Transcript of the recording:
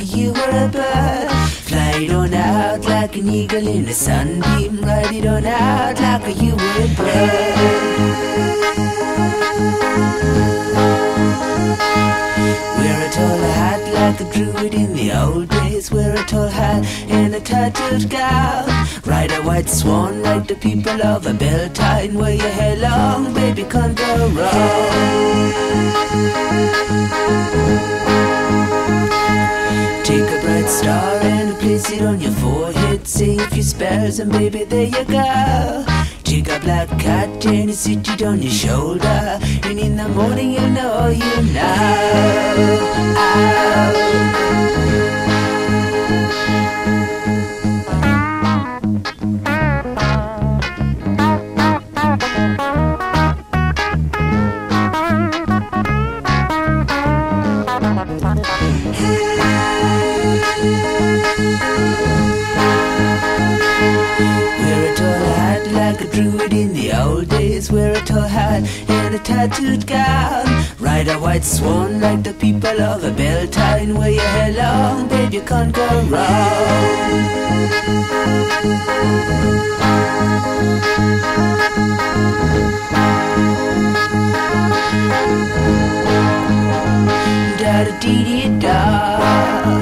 you were a bird. Fly it on out like an eagle in a sunbeam. Ride it on out like you were a bird. Wear a tall hat like a druid in the old days. Wear a tall hat and a tattooed gown. Ride a white swan like the people of a Beltane. Wear your hair long, baby, can't go wrong. Take a bright star and place it on your forehead. Say a few spells and baby, there you go. Take a black cat and sit it on your shoulder. And in the morning you'll know you know. Wear a tall hat like a druid in the old days. Wear a tall hat and a tattooed gown. Ride a white swan like the people of a Beltane. Wear your hair long, babe, you can't go wrong. Da da dee dee da.